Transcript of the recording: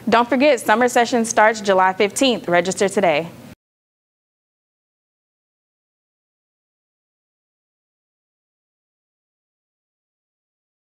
Don't forget, summer session starts July 15th. Register today.